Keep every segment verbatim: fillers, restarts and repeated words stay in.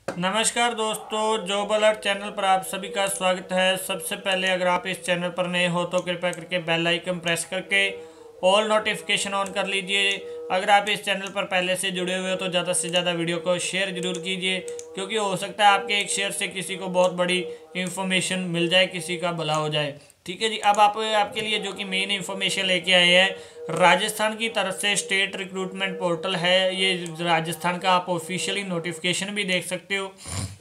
नमस्कार दोस्तों, job alert channel पर आप सभी का स्वागत है। सबसे पहले अगर आप इस चैनल पर नए हो तो कृपया करके बेल आइकन प्रेस करके ऑल नोटिफिकेशन ऑन कर लीजिए। अगर आप इस चैनल पर पहले से जुड़े हुए हो तो ज़्यादा से ज़्यादा वीडियो को शेयर जरूर कीजिए, क्योंकि हो सकता है आपके एक शेयर से किसी को बहुत बड़ी इंफॉर्मेशन मिल जाए, किसी का भला हो जाए। ठीक है जी। अब आप आपके लिए जो कि मेन इंफॉर्मेशन लेके आए हैं, राजस्थान की तरफ से स्टेट रिक्रूटमेंट पोर्टल है। ये राजस्थान का आप ऑफिशियली नोटिफिकेशन भी देख सकते हो,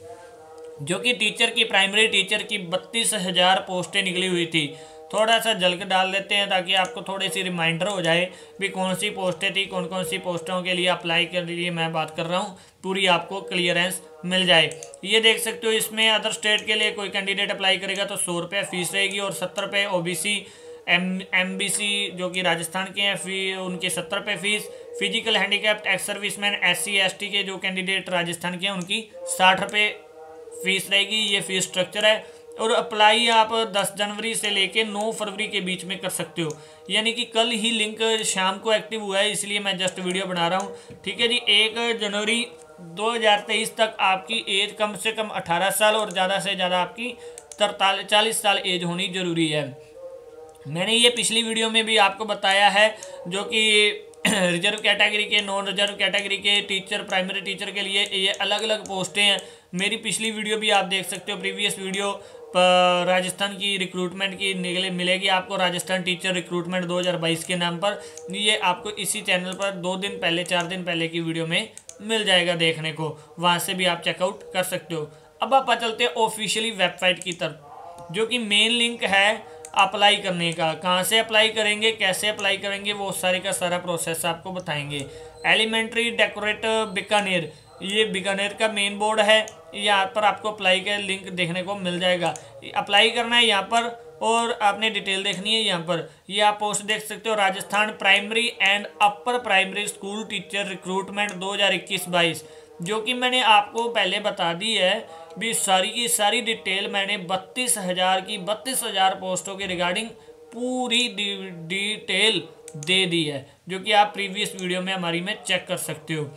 जो कि टीचर की प्राइमरी टीचर की बत्तीस हजार पोस्टें निकली हुई थी। थोड़ा सा झलक डाल देते हैं ताकि आपको थोड़ी सी रिमाइंडर हो जाए भी कौन सी पोस्टें थी, कौन कौन सी पोस्टों के लिए अप्लाई के लिए मैं बात कर रहा हूँ, पूरी आपको क्लियरेंस मिल जाए। ये देख सकते हो, इसमें अदर स्टेट के लिए कोई कैंडिडेट अप्लाई करेगा तो सौ रुपये फीस रहेगी और सत्तर रुपये O B C M M B C जो कि राजस्थान के हैं फी उनकी सत्तर रुपये fees. Physical handicapped ex serviceman S C S T के जो कैंडिडेट राजस्थान के हैं उनकी साठ रुपये फीस रहेगी। ये फीस स्ट्रक्चर है। और अप्लाई आप दस जनवरी से लेके नौ फरवरी के बीच में कर सकते हो, यानी कि कल ही लिंक शाम को एक्टिव हुआ है, इसलिए मैं जस्ट वीडियो बना रहा हूँ। ठीक है जी। एक जनवरी दो हज़ार तेईस तक आपकी एज कम से कम अठारह साल और ज़्यादा से ज़्यादा आपकी तरतालीस चालीस साल एज होनी जरूरी है। मैंने ये पिछली वीडियो में भी आपको बताया है, जो कि रिजर्व कैटेगरी के, नॉन रिजर्व कैटेगरी के टीचर, प्राइमरी टीचर के लिए ये अलग अलग पोस्टें हैं। मेरी पिछली वीडियो भी आप देख सकते हो, प्रीवियस वीडियो पर राजस्थान की रिक्रूटमेंट की निकले मिलेगी आपको, राजस्थान टीचर रिक्रूटमेंट दो हज़ार बाईस के नाम पर। ये आपको इसी चैनल पर दो दिन पहले, चार दिन पहले की वीडियो में मिल जाएगा देखने को, वहाँ से भी आप चेकआउट कर सकते हो। अब आप चलते हैं ऑफिशियली वेबसाइट की तरफ, जो कि मेन लिंक है अप्लाई करने का। कहाँ से अप्लाई करेंगे, कैसे अप्लाई करेंगे, वो सारे का सारा प्रोसेस आपको बताएंगे। एलिमेंट्री डेकोरेटर बीकानेर, ये बीकानेर का मेन बोर्ड है। यहाँ पर आपको अप्लाई का लिंक देखने को मिल जाएगा। अप्लाई करना है यहाँ पर और आपने डिटेल देखनी है यहाँ पर। ये आप पोस्ट देख सकते हो, Rajasthan primary and upper primary school teacher recruitment दो हज़ार इक्कीस बाईस, जो कि मैंने आपको पहले बता दी है भी। सारी की सारी डिटेल मैंने बत्तीस हज़ार की बत्तीस हज़ार पोस्टों के रिगार्डिंग पूरी डिटेल दे दी है, जो कि आप प्रीवियस वीडियो में हमारी में चेक कर सकते हो।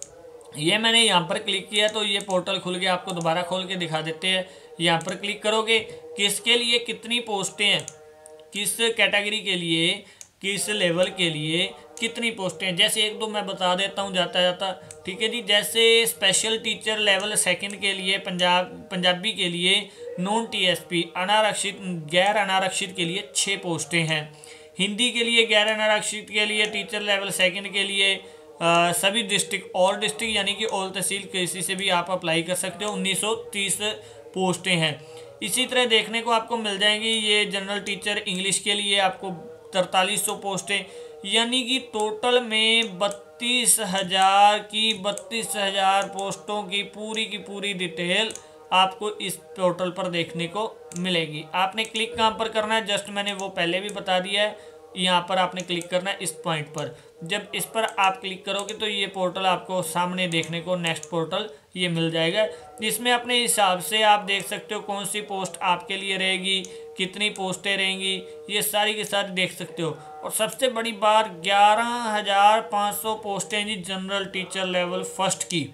ये मैंने यहाँ पर क्लिक किया तो ये पोर्टल खुल के आपको दोबारा खोल के दिखा देते हैं। यहाँ पर क्लिक करोगे, किसके लिए कितनी पोस्टें हैं, किस कैटेगरी के लिए, किस लेवल के लिए कितनी पोस्टें हैं, जैसे एक दो मैं बता देता हूँ जाता जाता। ठीक है जी। जैसे स्पेशल टीचर लेवल सेकंड के लिए, पंजाब पंजाबी के लिए नॉन टी एस पी अनारक्षित, गैर अनारक्षित के लिए छः पोस्टें हैं। हिंदी के लिए गैर अनारक्षित के लिए टीचर लेवल सेकंड के लिए आ, सभी डिस्ट्रिक्ट, ऑल डिस्ट्रिक्ट यानी कि ऑल तहसील, किसी से भी आप अप्लाई कर सकते हो। उन्नीस सौ तीस पोस्टें हैं। इसी तरह देखने को आपको मिल जाएंगी ये जनरल टीचर इंग्लिश के लिए आपको तरतालीस सौ पोस्टें, यानी कि टोटल में बत्तीस हजार की बत्तीस हजार पोस्टों की पूरी की पूरी डिटेल आपको इस पोर्टल पर देखने को मिलेगी। आपने क्लिक कहाँ पर करना है, जस्ट मैंने वो पहले भी बता दिया है। यहाँ पर आपने क्लिक करना है इस पॉइंट पर। जब इस पर आप क्लिक करोगे तो ये पोर्टल आपको सामने देखने को, नेक्स्ट पोर्टल ये मिल जाएगा। इसमें अपने हिसाब से आप देख सकते हो कौन सी पोस्ट आपके लिए रहेगी, कितनी पोस्टें रहेंगी, ये सारी की सारी देख सकते हो। और सबसे बड़ी बात, ग्यारह हजार पाँच सौ पोस्टें जी जनरल टीचर लेवल फर्स्ट की,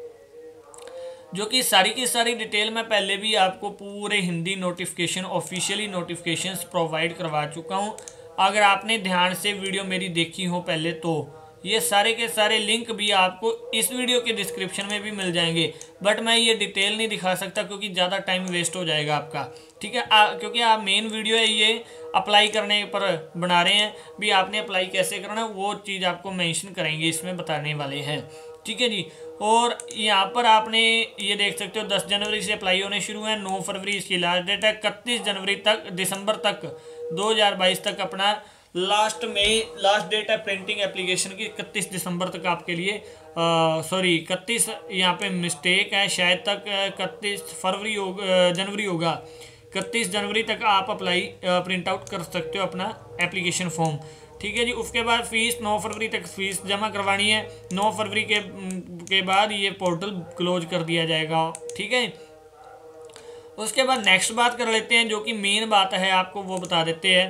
जो कि सारी की सारी डिटेल मैं पहले भी आपको पूरे Hindi notification, officially notifications provide करवा चुका हूँ। अगर आपने ध्यान से वीडियो मेरी देखी हो पहले तो ये सारे के सारे लिंक भी आपको इस वीडियो के डिस्क्रिप्शन में भी मिल जाएंगे, बट मैं ये डिटेल नहीं दिखा सकता क्योंकि ज़्यादा टाइम वेस्ट हो जाएगा आपका। ठीक है। आ, क्योंकि आप मेन वीडियो है ये अप्लाई करने पर बना रहे हैं भी, आपने अप्लाई कैसे करना वो चीज़ आपको मेंशन करेंगे, इसमें बताने वाले हैं। ठीक है जी। और यहाँ पर आपने ये देख सकते हो दस जनवरी से अप्लाई होने शुरू है, नौ फरवरी इसकी लास्ट डेट है, इकतीस जनवरी तक, दिसंबर तक दो हज़ार बाईस तक अपना लास्ट में लास्ट डेट है प्रिंटिंग एप्लीकेशन की। इकतीस दिसंबर तक आपके लिए, सॉरी इकतीस यहाँ पे मिस्टेक है शायद, तक इकतीस फरवरी हो जनवरी होगा, इकतीस जनवरी तक आप अप्लाई प्रिंट आउट कर सकते हो अपना एप्लीकेशन फॉर्म। ठीक है जी। उसके बाद फीस नौ फरवरी तक फीस जमा करवानी है। नौ फरवरी के के बाद ये पोर्टल क्लोज कर दिया जाएगा। ठीक है। उसके बाद नेक्स्ट बात कर लेते हैं, जो कि मेन बात है आपको वो बता देते हैं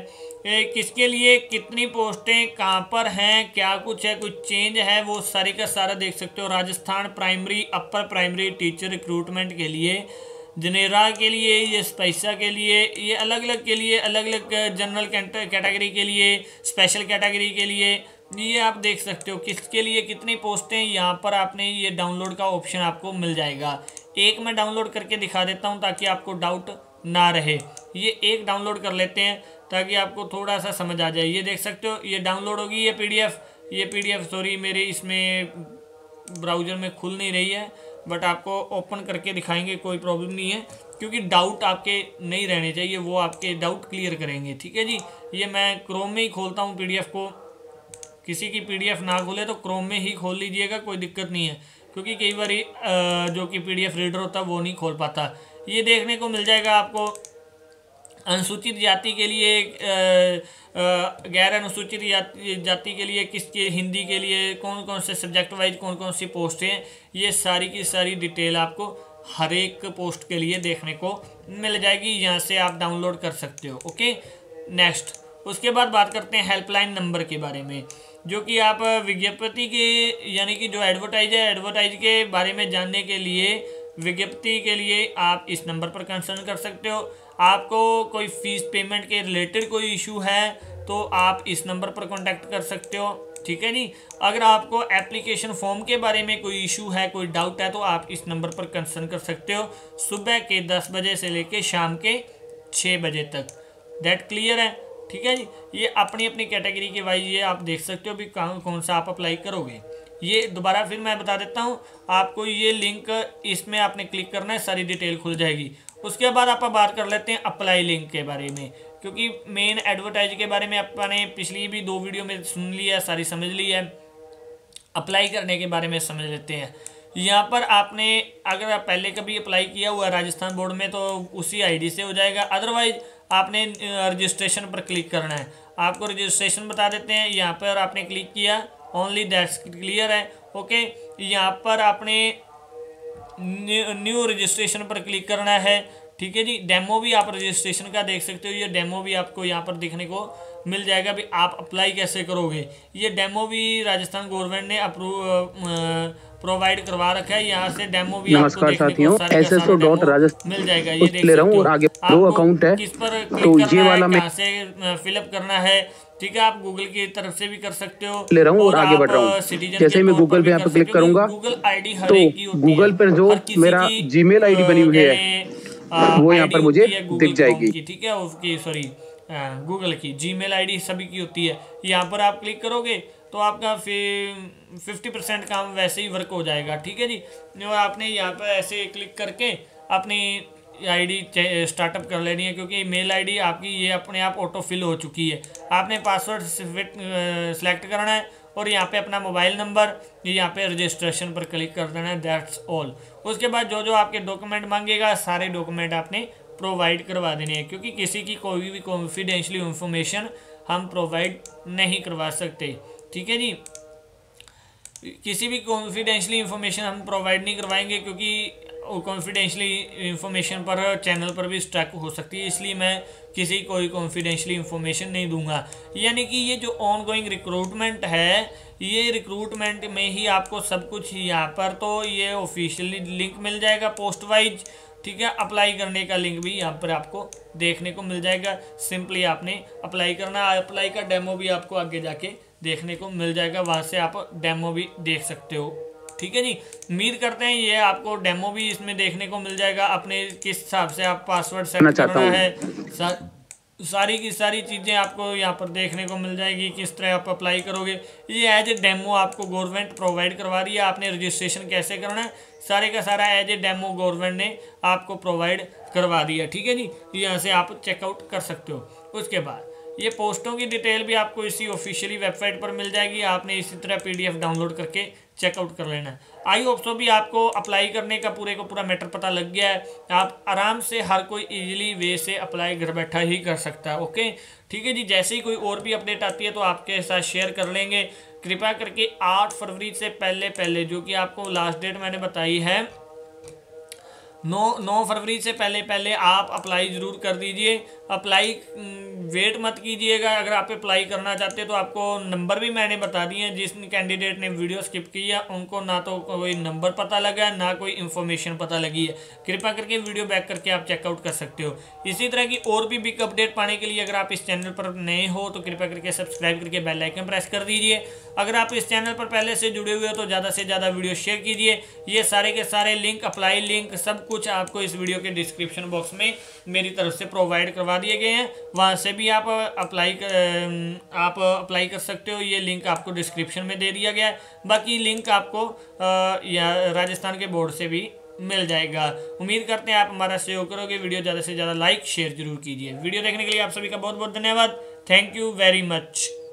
किसके लिए कितनी पोस्टें कहाँ पर हैं, क्या कुछ है, कुछ चेंज है, वो सारी का सारा देख सकते हो। Rajasthan primary upper primary teacher recruitment के लिए, जनेरा के लिए, ये स्पाइसा के लिए, ये अलग अलग के लिए, अलग अलग जनरल कैटेगरी के लिए, स्पेशल कैटेगरी के लिए, ये आप देख सकते हो किसके लिए कितनी पोस्टें। यहाँ पर आपने ये डाउनलोड का ऑप्शन आपको मिल जाएगा। एक मैं डाउनलोड करके दिखा देता हूँ ताकि आपको डाउट ना रहे। ये एक डाउनलोड कर लेते हैं ताकि आपको थोड़ा सा समझ आ जाए। ये देख सकते हो ये डाउनलोड होगी, ये पीडीएफ ये पीडीएफ सॉरी मेरे इसमें ब्राउज़र में खुल नहीं रही है, बट आपको ओपन करके दिखाएंगे, कोई प्रॉब्लम नहीं है, क्योंकि डाउट आपके नहीं रहने चाहिए, वो आपके डाउट क्लियर करेंगे। ठीक है जी, ये मैं क्रोम में ही खोलता हूँ पीडीएफ को। किसी की पीडीएफ ना खोले तो क्रोम में ही खोल लीजिएगा, कोई दिक्कत नहीं है, क्योंकि कई बार जो कि पीडीएफ रीडर होता है वो नहीं खोल पाता। ये देखने को मिल जाएगा आपको अनुसूचित जाति के लिए, गैर अनुसूचित जाति जाति के लिए, किसके हिंदी के लिए कौन कौन से सब्जेक्ट वाइज कौन कौन सी पोस्ट हैं, ये सारी की सारी डिटेल आपको हर एक पोस्ट के लिए देखने को मिल जाएगी। यहाँ से आप डाउनलोड कर सकते हो। ओके, नेक्स्ट उसके बाद बात करते हैं हेल्पलाइन नंबर के बारे में, जो कि आप विज्ञप्ति के यानी कि जो एडवर्टाइज है एडवर्टाइज के बारे में जानने के लिए, विज्ञप्ति के लिए आप इस नंबर पर कंसर्न कर सकते हो। आपको कोई फीस पेमेंट के रिलेटेड कोई इशू है तो आप इस नंबर पर कांटेक्ट कर सकते हो। ठीक है जी, अगर आपको एप्लीकेशन फॉर्म के बारे में कोई इशू है, कोई डाउट है, तो आप इस नंबर पर कंसर्न कर सकते हो सुबह के दस बजे से लेके शाम के छः बजे तक। दैट क्लियर है? ठीक है जी, ये अपनी अपनी कैटेगरी के वाइज ये आप देख सकते हो भी कौन कौन सा आप अप्लाई करोगे। ये दोबारा फिर मैं बता देता हूँ आपको, ये लिंक इसमें आपने क्लिक करना है, सारी डिटेल खुल जाएगी। उसके बाद आप बात कर लेते हैं अप्लाई लिंक के बारे में, क्योंकि मेन एडवर्टाइज के बारे में अपने पिछली भी दो वीडियो में सुन लिया, सारी समझ ली है। अप्लाई करने के बारे में समझ लेते हैं। यहाँ पर आपने अगर आप पहले कभी अप्लाई किया हुआ है राजस्थान बोर्ड में तो उसी आईडी से हो जाएगा, अदरवाइज आपने रजिस्ट्रेशन पर क्लिक करना है। आपको रजिस्ट्रेशन बता देते हैं, यहाँ पर आपने क्लिक किया, ओनली दैट्स क्लियर है। ओके, यहाँ पर आपने न्यू रजिस्ट्रेशन पर क्लिक करना है। ठीक है जी, डेमो भी आप रजिस्ट्रेशन का देख सकते हो, ये डेमो भी आपको यहाँ पर देखने को मिल जाएगा भी आप अप्लाई कैसे करोगे। ये डेमो भी राजस्थान गवर्नमेंट ने अप्रूव प्रोवाइड करवा रखा है, यहाँ से डेमो भी आपको देखने को सारे का सारा डेमो मिल जाएगा। ये देख सकते हो, आपको अकाउंट है किस पर क्लिक करना है, कहाँ से फिलअप करना है। ठीक है, आप गूगल की तरफ से भी कर सकते हो, ले रहा हूँ और आगे बढ़ रहा हूँ। जैसे मैं गूगल पे यहाँ पे क्लिक करूंगा गूगल आईडी हर तो एक की होती गूगल पर जो मेरा जीमेल आईडी बनी हुई है वो यहाँ पर मुझे दिख जाएगी। ठीक है, उसकी सॉरी गूगल की जीमेल आईडी सभी की होती है। यहाँ पर आप क्लिक करोगे तो आपका फिफ्टी परसेंट काम वैसे ही वर्क हो जाएगा। ठीक है जी, और आपने यहाँ पर ऐसे क्लिक करके अपनी आईडी स्टार्टअप कर लेनी है, क्योंकि मेल आईडी आपकी ये अपने आप ऑटो फिल हो चुकी है। आपने पासवर्ड सेलेक्ट करना है और यहाँ पे अपना मोबाइल नंबर, यहाँ पे रजिस्ट्रेशन पर क्लिक कर देना है, दैट्स ऑल। उसके बाद जो जो आपके डॉक्यूमेंट मांगेगा सारे डॉक्यूमेंट आपने प्रोवाइड करवा देने हैं, क्योंकि किसी की कोई भी कॉन्फिडेंशियल इंफॉर्मेशन हम प्रोवाइड नहीं करवा सकते। ठीक है जी, किसी भी कॉन्फिडेंशियल इंफॉर्मेशन हम प्रोवाइड नहीं करवाएंगे, क्योंकि कॉन्फिडेंशियल इंफॉर्मेशन पर चैनल पर भी स्ट्राइक हो सकती है, इसलिए मैं किसी कोई कॉन्फिडेंशियल इंफॉर्मेशन नहीं दूंगा। यानी कि ये जो ऑनगोइंग रिक्रूटमेंट है, ये रिक्रूटमेंट में ही आपको सब कुछ यहाँ पर तो ये ऑफिशियली लिंक मिल जाएगा पोस्ट वाइज। ठीक है, अप्लाई करने का लिंक भी यहाँ पर आपको देखने को मिल जाएगा। सिंपली आपने अप्लाई करना, अप्लाई का डेमो भी आपको आगे जाके देखने को मिल जाएगा, वहाँ से आप डेमो भी देख सकते हो। ठीक है जी, उम्मीद करते हैं ये आपको डेमो भी इसमें देखने को मिल जाएगा। अपने किस हिसाब से आप पासवर्ड सेट करना है, सा, सारी की सारी चीज़ें आपको यहाँ पर देखने को मिल जाएगी, किस तरह आप अप्लाई करोगे। ये एज ए डेमो आपको गवर्नमेंट प्रोवाइड करवा रही है। आपने रजिस्ट्रेशन कैसे करना है, सारे का सारा एज ए डेमो गवर्नमेंट ने आपको प्रोवाइड करवा दिया। ठीक है जी, यहाँ से आप चेकआउट कर सकते हो। उसके बाद ये पोस्टों की डिटेल भी आपको इसी ऑफिशियली वेबसाइट पर मिल जाएगी, आपने इसी तरह पीडीएफ डाउनलोड करके चेकआउट कर लेना है। आई होप सो भी आपको अप्लाई करने का पूरे को पूरा मैटर पता लग गया है। आप आराम से हर कोई इजीली वे से अप्लाई घर बैठा ही कर सकता है। ओके, ठीक है जी, जैसे ही कोई और भी अपडेट आती है तो आपके साथ शेयर कर लेंगे। कृपया करके आठ फरवरी से पहले पहले, जो कि आपको लास्ट डेट मैंने बताई है, नौ नौ फरवरी से पहले पहले आप अप्लाई ज़रूर कर दीजिए, अप्लाई वेट मत कीजिएगा। अगर आप अप्लाई करना चाहते हैं तो आपको नंबर भी मैंने बता दिए हैं। जिस कैंडिडेट ने वीडियो स्किप किया उनको ना तो कोई नंबर पता लगा ना कोई इन्फॉर्मेशन पता लगी है। कृपया करके वीडियो बैक करके आप चेकआउट कर सकते हो। इसी तरह की और भी बिग अपडेट पाने के लिए अगर आप इस चैनल पर नए हो तो कृपया करके सब्सक्राइब करके बेल आइकन प्रेस कर दीजिए। अगर आप इस चैनल पर पहले से जुड़े हुए हो तो ज़्यादा से ज़्यादा वीडियो शेयर कीजिए। ये सारे के सारे लिंक, अप्लाई लिंक, सब कुछ आपको इस वीडियो के डिस्क्रिप्शन बॉक्स में मेरी तरफ से प्रोवाइड करवा दिए गए हैं। वहाँ से भी आप अप्लाई कर, आप अप्लाई कर सकते हो। ये लिंक आपको डिस्क्रिप्शन में दे दिया गया है। बाकी लिंक आपको या राजस्थान के बोर्ड से भी मिल जाएगा। उम्मीद करते हैं आप हमारा सहयोग करोगे। वीडियो ज़्यादा से ज़्यादा लाइक शेयर जरूर कीजिए। वीडियो देखने के लिए आप सभी का बहुत बहुत धन्यवाद। Thank you very much.